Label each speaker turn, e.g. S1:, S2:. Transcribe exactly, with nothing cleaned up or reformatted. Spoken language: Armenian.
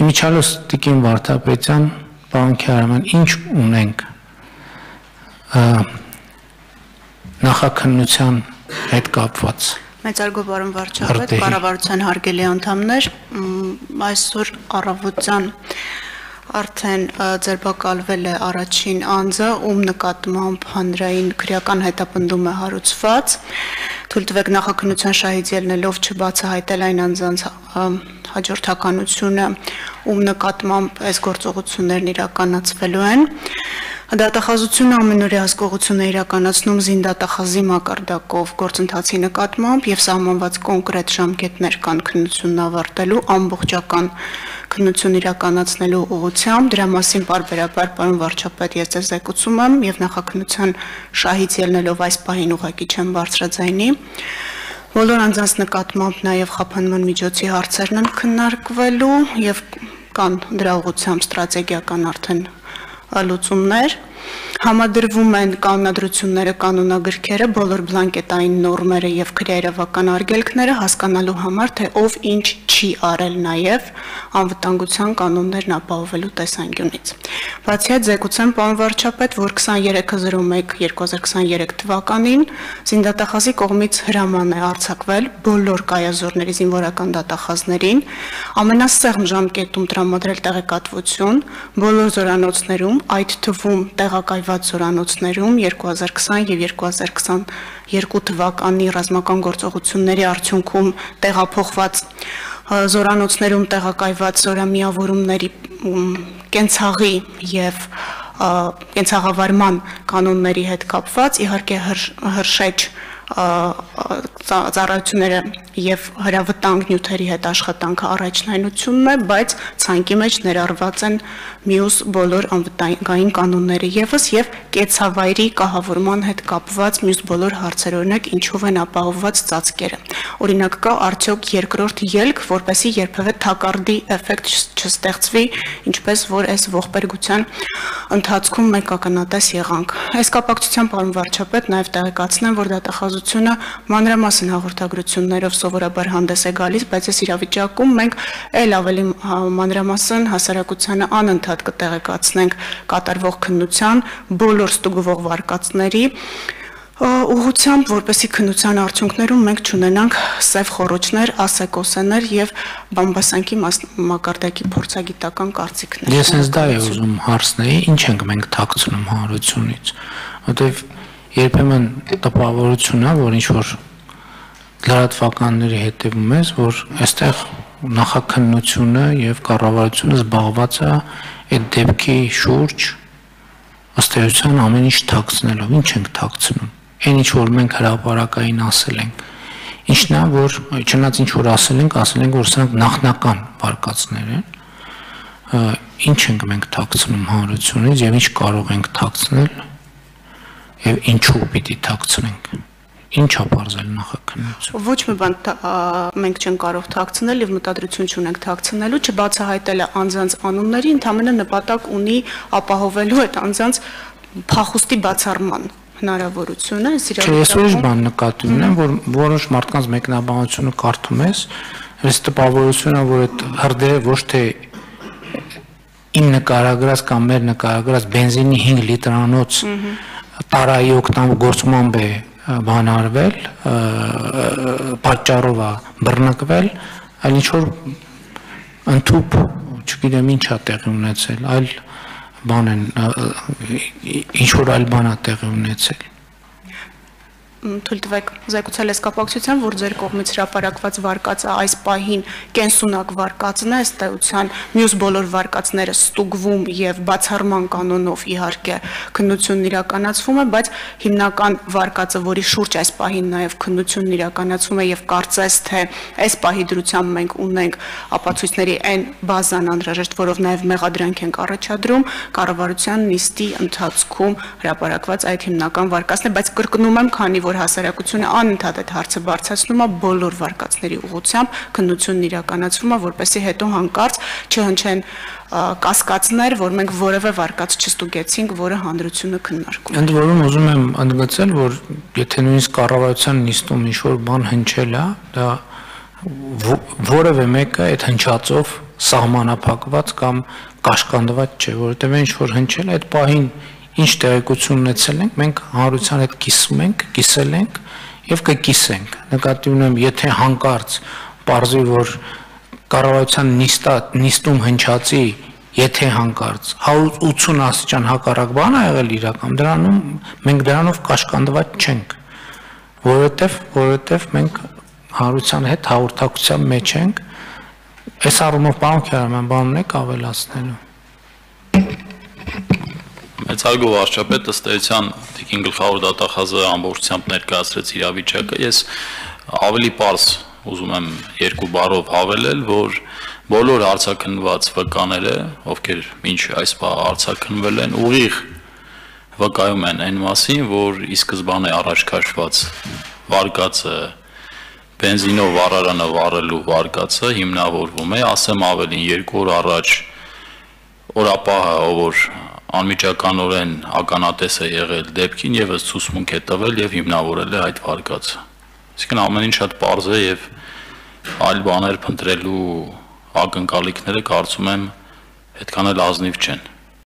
S1: Իմիջիալոս Տիկին Վարդապետյան, պարոն Քյարաման, ինչ ունենք նախաքննության հետ կապված։
S2: Մեծարգո պարոն վարչապետ, կառավարության հարգելի անդամներ, այսօր առավոտյան արդեն ձերբակալվել է առաջին անձը, ում նկատմամբ հանրային քրեական հետապնդում է հարուցված։ Թույլ տվեք նախաքննության շահից ելնելով չբացահայտել այն անձանց հաջորդականությունը, ում նկատմամբ այս գործողություններն իրականացվելու են։ Դատախազությունը ամենօրյա հսկողություն է իրականացնում զինդատախազի մակարդակով գործընթացի նկատմամբ եւ սահմանված կոնկրետ ժամկետներ կան քննությունն ավարտելու ամբողջական քննություն իրականացնելու ուղղությամբ։ Դրա մասին պարբերաբար պարոն վարչապետ ես ձեզ զեկուցում եմ եւ նախաքննության շահից ելնելով այս պահին ուղղակի չեմ բարձրաձայնի։ Բոլոր անձանց նկատմամբ նաեւ խափանման միջոցի հարցերն են քննարկվելու եւ կան դրա ուղղությամբ ստրատեգիական արդեն լուծումներ, համադրվում են կանոնադրությունները, կանոնագրքերը, բոլոր բլանկետային նորմերը եւ քրեայրավական արգելքները հասկանալու համար, թե ով ինչ չի արել նաեւ անվտանգության կանոններն ապահովելու տեսանկյունից։ Բացի այդ զեկուցեմ պարոն վարչապետ, որ քսաներեքը զրո մեկ երկու հազար քսաներեք թվականին զինդատախազի կողմից հրաման է արձակվել բոլոր կայազորների զինվորական դատախազներին ամենասեղմ ժամկետում տրամադրել տեղեկատվություն բոլոր զորանոցներում, այդ թվում տեղակայված զորանոցներում երկու հազար քսան եւ երկու հազար քսաներկու թվականի ռազմական գործողությունների արդյունքում տեղափոխված զորանոցներում տեղակայված զորամիավորումների կենցաղի եւ կենցաղավարման կանոնների հետ կապված իհարկե հրշեջ ծառայությունները եւ հրավտանգ նյութերի հետ աշխատանքը առաջնայնությունն է, բայց ցանկի մեջ ներառված են մյուս բոլոր անվտանգային կանոնները եւս եւ կեցավայրի կահավորման հետ կապված մյուս բոլոր հարցեր, օրինակ ինչով են ապահովված ծածկերը։ Օրինակ կա արդյոք երկրորդ ելք, որպեսզի երբևէ թակարդի էֆեկտ չստեղծվի, ինչպես որ այս ողբերգության ընթացքում մենք ականատես եղանք։ Այս կապակցությամբ պարոն վարչապետ նաեւ տեղեկացնեմ, որ դատախազությունը մանրամասն հաղորդագրություններով սովորաբար հանդես է գալիս, բայց այս իրավիճակում մենք ել ավելի մանրամասն հասարակությանը անընդհատ կտեղեկացնենք կատարվող քննության բոլոր ստուգվող վարկածների ուղղությամբ, որպեսզի քննության արդյունքներում մենք չունենանք սև խոռոչներ, ասեկոսեներ եւ բամբասանքի մակարդակի փորձագիտական կարծիքներ։
S1: Ես հենց դա եմ ուզում հարցնել, ինչ ենք մենք թաքցնում հանրությունից, որտեվ երբեմն տպավորություն է, որ ինչ որ լրատվականների հետևում ես, որ այստեղ նախաքննությունը եւ կառավարությունը զբաղված է այդ դեպքի շուրջ ըստ էության ամեն ինչ թաքցնելով, ինչ ենք թաքցնում։ Այն ինչ որ մենք հրապարակային ասել ենք, ինչն է, որ չնայած ինչ որ ասել ենք, ասել ենք, որ սրանք նախնական վարկածներ են, ինչ ենք մենք թաքցնում հանրությունից եւ ինչ կարող ենք թաքցնել եւ ինչու պիտի թաքցնենք։ Ինչ ապարզել նախաքննություն։
S2: Ոչ մի բան մենք չենք կարող թաքցնել եւ մտադրություն չունենք թաքցնելու, չբացահայտելը անձանց անունների ընդհանրապես նպատակ ունի ապահովելու այդ անձանց փախուստի բացառման հնարավորությունը։
S1: Ես ուրիշ բան նկատի ունեմ, որ որոշ մարդկանց մեկնաբանությունը կարդում ես, այս տպավորությունը, որ այդ հրդեհը ոչ թե իմ նկարագրած կամ մեր նկարագրած բենզինի հինգ լիտրանոց տարայի օգտագործմամբ է բանարվել, պատճառով է բռնկվել, այլ ինչ որ ընդհուպ, չգիտեմ ինչ է տեղի ունեցել, այլ բան են, ինչ որ այլ բան է տեղի ունեցել։
S2: Թույլ տվեք զեկուցել այս կապակցությամբ, որ ձեր կողմից հրապարակված վարկածը այս պահին կենսունակ վարկածն է, ըստ էության մյուս բոլոր վարկածները ստուգվում եւ բացառման կանոնով իհարկե քննությունն իրականացվում է, բայց հիմնական վարկածը, որի շուրջ այս պահին նաեւ քննությունն իրականացվում է եւ կարծես թե այս պահի դրությամբ մենք ունենք ապացույցների այն բազան անհրաժեշտ, որով նաեւ մեղադրանք ենք առաջադրում, կառավարության նիստի ընթացքում հրապարակված այդ հիմնական վարկածն է, բայց կրկնում եմ, քանի որ հասարակությունը անընդհատ այդ հարցը բարձրացնում է բոլոր վարկածների ուղղությամբ քննությունն իրականացվում է, որպեսզի հետո հանկարծ չհնչեն կասկածներ, որ մենք որևէ վարկած չստուգեցինք, որը հանրությունը քննարկում է։
S1: Ընդ որում ուզում եմ ընդգծել, որ եթե նույնիսկ կառավարության նիստում ինչ որ բան հնչել է, դա որևէ մեկը այդ հնչածով սահմանափակված կամ կաշկանդված չէ, որովհետև ինչ որ հնչել այդ պահին ինչ տեղեկություն ունեցել ենք, մենք հանրության հետ կիսում ենք, կիսել ենք եւ կկիսենք։ Նկատի ունեմ, եթե հանկարծ պարզվի, որ կառավարության նիստա նիստում հնչածի, եթե հանկարծ ութսուն աստիճան հակառակ բան ա եղել իրական, դրանում մենք դրանով կաշկանդված չենք, որովհետև որովհետև մենք հանրության հետ հաղորդակցության մեջ ենք։ Այս առումով պարոն Քյարամյան, բանն եք ավելացնելու։
S3: Մեծարգո վարչապետ ըստ էության Տիկին գլխավոր դատախազը ամբողջությամբ ներկայացրեց իրավիճակը, ես ավելի պարզ ուզում եմ երկու բառով հավելել, որ բոլոր հարցաքննված վկաները, ովքեր մինչ այս բանը հարցաքննվել են, ուղիղ վկայում են այն մասին, որ ի սկզբանե առաջ քաշված վարկածը բենզինով վառարանը վառելու վարկածը հիմնավորվում է, ասեմ ավելին, երկու օր առաջ օրապահը, որ անմիջականորեն ականատես է եղել դեպքին, եւս ցուցմունք է տվել եւ հիմնավորել է այդ վարկածը։ Այսինքն ամեն ինչ շատ պարզ է եւ այլ բաներ փնտրելու ակնկալիքները կարծում եմ այդքան էլ ազնիվ չեն։